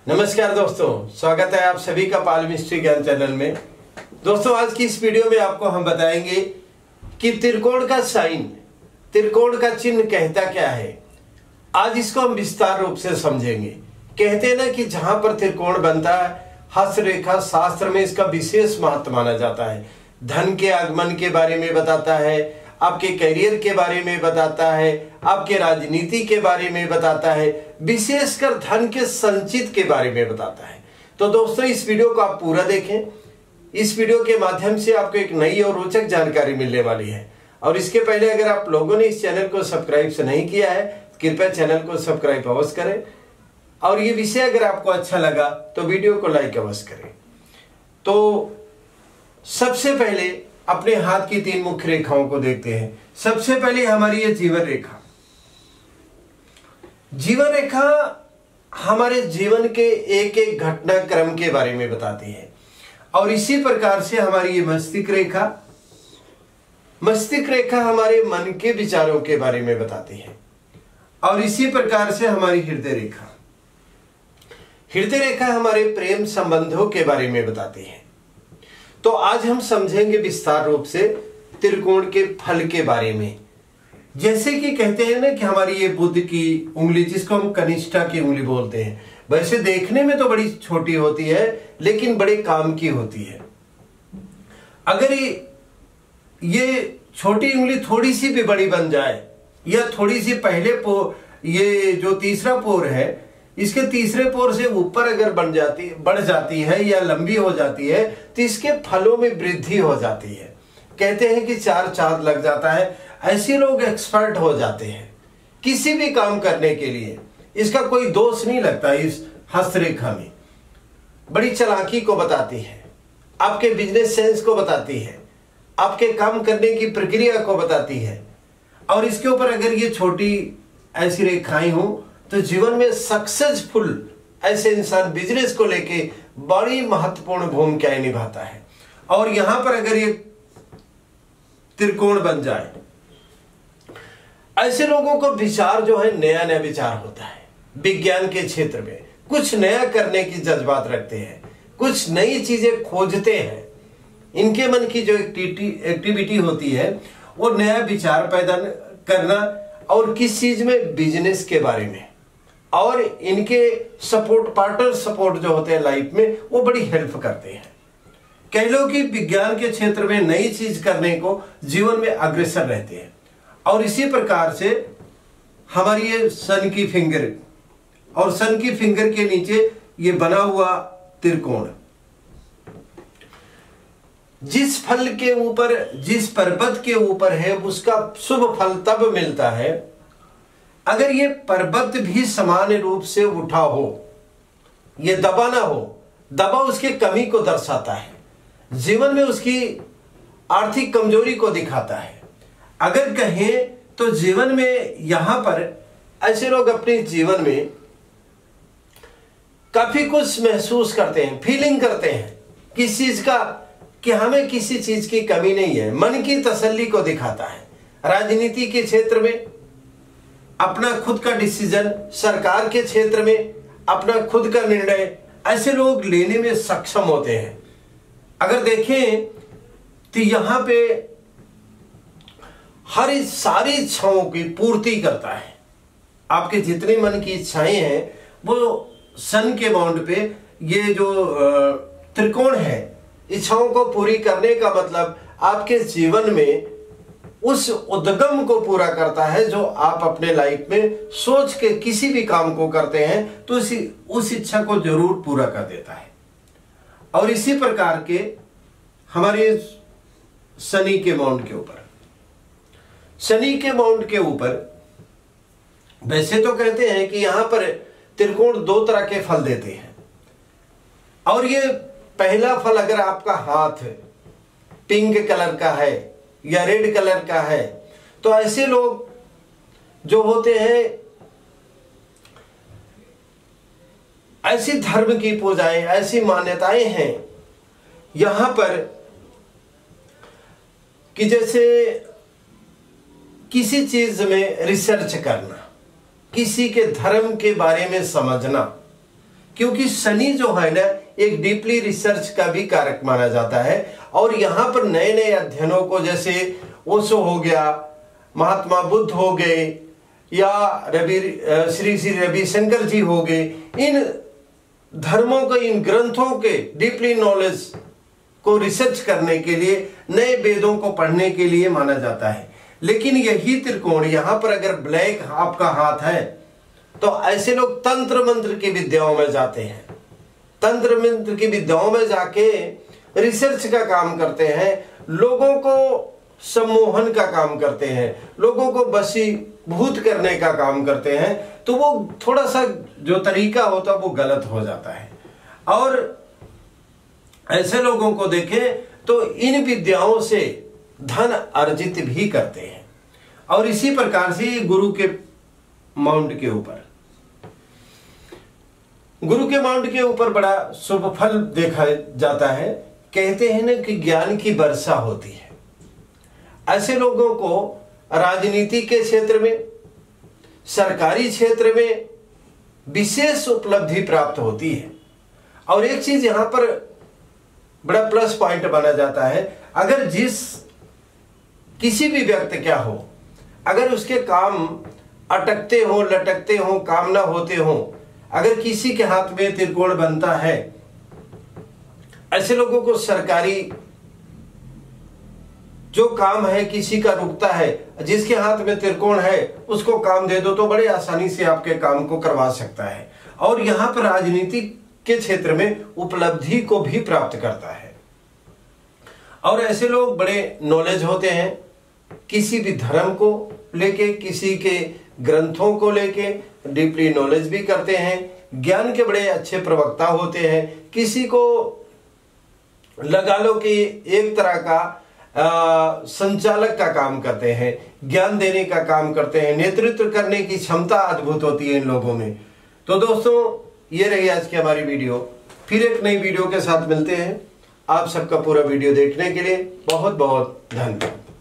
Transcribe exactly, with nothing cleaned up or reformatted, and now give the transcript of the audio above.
नमस्कार दोस्तों, स्वागत है आप सभी का पाल मिस्ट्री ज्ञान चैनल में। दोस्तों, आज की इस वीडियो में आपको हम बताएंगे कि त्रिकोण का साइन, त्रिकोण का चिन्ह कहता क्या है। आज इसको हम विस्तार रूप से समझेंगे। कहते हैं ना कि जहां पर त्रिकोण बनता है, हस्तरेखा शास्त्र में इसका विशेष महत्व माना जाता है। धन के आगमन के बारे में बताता है, आपके करियर के बारे में बताता है, आपके राजनीति के बारे में बताता है, विशेषकर धन के संचित के बारे में बताता है। तो दोस्तों, इस वीडियो को आप पूरा देखें। इस वीडियो के माध्यम से आपको एक नई और रोचक जानकारी मिलने वाली है। और इसके पहले अगर आप लोगों ने इस चैनल को सब्सक्राइब से नहीं किया है, कृपया चैनल को सब्सक्राइब अवश्य करें। और ये विषय अगर आपको अच्छा लगा तो वीडियो को लाइक अवश्य करें। तो सबसे पहले अपने हाथ की तीन मुख्य रेखाओं को देखते हैं। सबसे पहले हमारी ये जीवन रेखा। जीवन रेखा हमारे जीवन के एक एक घटनाक्रम के बारे में बताती है। और इसी प्रकार से हमारी ये मस्तिष्क रेखा, मस्तिष्क रेखा हमारे मन के विचारों के बारे में बताती है। और इसी प्रकार से हमारी हृदय रेखा, हृदय रेखा हमारे प्रेम संबंधों के बारे में बताती है। तो आज हम समझेंगे विस्तार रूप से त्रिकोण के फल के बारे में। जैसे कि कहते हैं ना कि हमारी ये बुध की उंगली, जिसको हम कनिष्ठा की उंगली बोलते हैं, वैसे देखने में तो बड़ी छोटी होती है लेकिन बड़े काम की होती है। अगर ये ये छोटी उंगली थोड़ी सी भी बड़ी बन जाए, या थोड़ी सी पहले पोर, ये जो तीसरा पोर है, इसके तीसरे पोर से ऊपर अगर बन जाती बढ़ जाती है या लंबी हो जाती है तो इसके फलों में वृद्धि हो जाती है। कहते हैं कि चार चांद लग जाता है। ऐसे लोग एक्सपर्ट हो जाते हैं किसी भी काम करने के लिए। इसका कोई दोष नहीं लगता। इस हस्तरेखा में बड़ी चालाकी को बताती है, आपके बिजनेस सेंस को बताती है, आपके काम करने की प्रक्रिया को बताती है। और इसके ऊपर अगर ये छोटी ऐसी रेखाएं हो तो जीवन में सक्सेसफुल ऐसे इंसान बिजनेस को लेके बड़ी महत्वपूर्ण भूमिकाएं निभाता है। और यहां पर अगर ये त्रिकोण बन जाए, ऐसे लोगों को विचार जो है नया नया विचार होता है। विज्ञान के क्षेत्र में कुछ नया करने की जज्बात रखते हैं, कुछ नई चीजें खोजते हैं। इनके मन की जो एक्टिविटी होती है वो नया विचार पैदा करना, और किस चीज में, बिजनेस के बारे में। और इनके सपोर्ट पार्टनर सपोर्ट जो होते हैं लाइफ में, वो बड़ी हेल्प करते हैं। कई लोग कि विज्ञान के क्षेत्र में नई चीज करने को जीवन में अग्रसर रहते हैं। और इसी प्रकार से हमारी ये सन की फिंगर, और सन की फिंगर के नीचे ये बना हुआ त्रिकोण, जिस फल के ऊपर, जिस पर्वत के ऊपर है, उसका शुभ फल तब मिलता है अगर ये पर्वत भी समान रूप से उठा हो, ये दबा ना हो। दबा उसकी कमी को दर्शाता है, जीवन में उसकी आर्थिक कमजोरी को दिखाता है। अगर कहें तो जीवन में यहां पर ऐसे लोग अपने जीवन में काफी कुछ महसूस करते हैं, फीलिंग करते हैं किस चीज का, कि हमें किसी चीज की कमी नहीं है। मन की तसल्ली को दिखाता है। राजनीति के क्षेत्र में अपना खुद का डिसीजन, सरकार के क्षेत्र में अपना खुद का निर्णय ऐसे लोग लेने में सक्षम होते हैं। अगर देखें तो यहां पे हर सारी इच्छाओं की पूर्ति करता है। आपके जितने मन की इच्छाएं हैं वो सन के बाउंड पे, ये जो त्रिकोण है, इच्छाओं को पूरी करने का मतलब आपके जीवन में उस उद्गम को पूरा करता है जो आप अपने लाइफ में सोच के किसी भी काम को करते हैं तो उसी उस इच्छा को जरूर पूरा कर देता है। और इसी प्रकार के हमारे शनि के माउंट के ऊपर, शनि के माउंट के ऊपर वैसे तो कहते हैं कि यहां पर त्रिकोण दो तरह के फल देते हैं। और ये पहला फल अगर आपका हाथ पिंक कलर का है या रेड कलर का है, तो ऐसे लोग जो होते हैं, ऐसी धर्म की पूजाएं, ऐसी मान्यताएं हैं यहां पर कि जैसे किसी चीज में रिसर्च करना, किसी के धर्म के बारे में समझना, क्योंकि शनि जो है ना एक डीपली रिसर्च का भी कारक माना जाता है। और यहाँ पर नए नए अध्ययनों को, जैसे ओशो हो गया, महात्मा बुद्ध हो गए, या रवि श्री श्री रविशंकर जी हो गए, इन धर्मों के, इन ग्रंथों के डीपली नॉलेज को रिसर्च करने के लिए, नए वेदों को पढ़ने के लिए माना जाता है। लेकिन यही त्रिकोण, यहां पर अगर ब्लैक आपका हाथ है तो ऐसे लोग तंत्र मंत्र की विद्याओं में जाते हैं, तंत्र मंत्र की विद्याओं में जाके रिसर्च का काम करते हैं, लोगों को सम्मोहन का काम करते हैं, लोगों को वशीभूत करने का काम करते हैं। तो वो थोड़ा सा जो तरीका होता है वो गलत हो जाता है। और ऐसे लोगों को देखें तो इन विद्याओं से धन अर्जित भी करते हैं। और इसी प्रकार से गुरु के माउंट के ऊपर, गुरु के माउंट के ऊपर बड़ा शुभ फल देखा जाता है। कहते हैं ना कि ज्ञान की वर्षा होती है। ऐसे लोगों को राजनीति के क्षेत्र में, सरकारी क्षेत्र में विशेष उपलब्धि प्राप्त होती है। और एक चीज यहां पर बड़ा प्लस पॉइंट माना जाता है, अगर जिस किसी भी व्यक्ति क्या हो, अगर उसके काम अटकते हो, लटकते हो, काम ना होते हो, अगर किसी के हाथ में त्रिकोण बनता है, ऐसे लोगों को सरकारी जो काम है किसी का रुकता है, जिसके हाथ में त्रिकोण है उसको काम दे दो तो बड़े आसानी से आपके काम को करवा सकता है। और यहां पर राजनीति के क्षेत्र में उपलब्धि को भी प्राप्त करता है। और ऐसे लोग बड़े नॉलेज होते हैं, किसी भी धर्म को लेके, किसी के ग्रंथों को लेके डीपली नॉलेज भी करते हैं, ज्ञान के बड़े अच्छे प्रवक्ता होते हैं, किसी को लगा लो कि एक तरह का आ, संचालक का काम करते हैं, ज्ञान देने का काम करते हैं, नेतृत्व करने की क्षमता अद्भुत होती है इन लोगों में। तो दोस्तों, ये रही आज की हमारी वीडियो। फिर एक नई वीडियो के साथ मिलते हैं। आप सबका पूरा वीडियो देखने के लिए बहुत बहुत धन्यवाद।